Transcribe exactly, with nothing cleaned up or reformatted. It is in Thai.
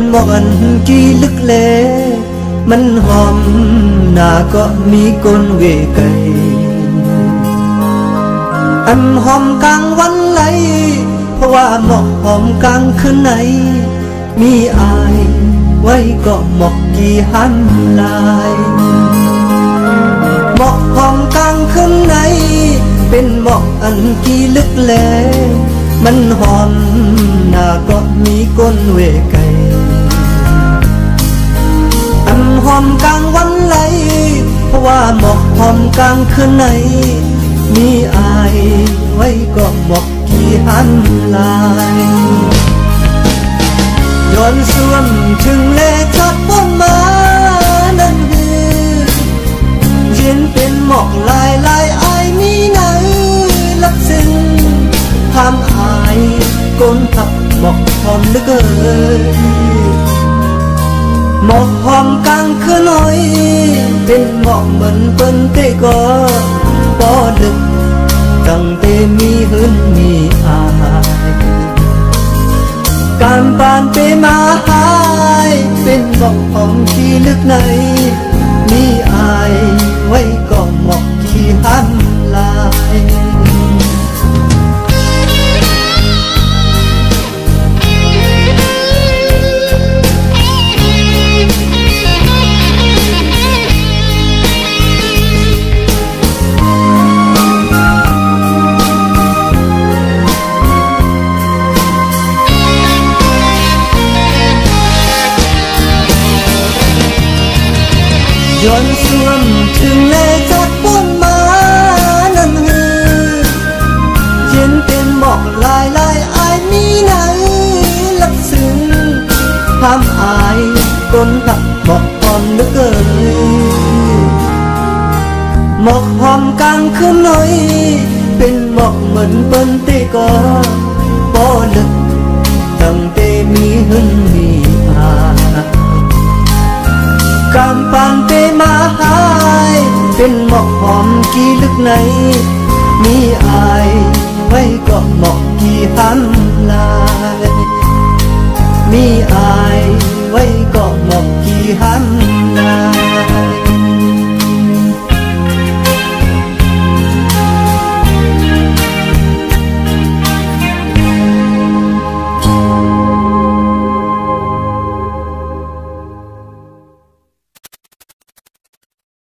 หมอกอันกี่ลึกเลมันหอมหน้าก็มีก้นเวไกอันหอมกลางวันไหลเพราะว่าหมอกหอมกลางคืนไหนมีอายไว้ก็หมอกกี่หันลายหมอกหอมกลางคืนไหนเป็นหมอกอันกี่ลึกแลมันหอมหน้าก็มีก้นเวไกอันหอมกลางวันไหลเพราะว่าหมอกหอมกลางคืนไหนมีอายไว้ก็หมอกกี่หันลายย้อนส่วมถึงเลชัดป้นมานั่นฮือเย็นเป็นหมอกลายลายอายมีไหนลับซึ้งทำอายก้นทับหมอกหอมเหลือเกินหมอกหอมกลางคืนน้อยเป็นหมอกเหมือนเปิ้นเตก็ปอดึกตั้งเตมีหืนมีอายการบานเปมาหายเป็นหมอกหอมที่ลึกในมีอายไว้ก็หมอกที่หันลายย้อนส่วมถึงเลจัดป้นมานั่นฮือเย็นเป็นหมอกลายลายอายมีไหนลับซึ้งทำอายก้นหักหมอกหอมเหลือเกินหมอกหอมกลางคืนน้อยเป็นหมอกเหมือนเปิ้นเตก็ปอลึกตั้งเตมีหึนมีอายการปานเปมาหายเป็นหมอกหอมกี่ลึกในมีอายไว้ก็หมอกกี่หันลายมีอาย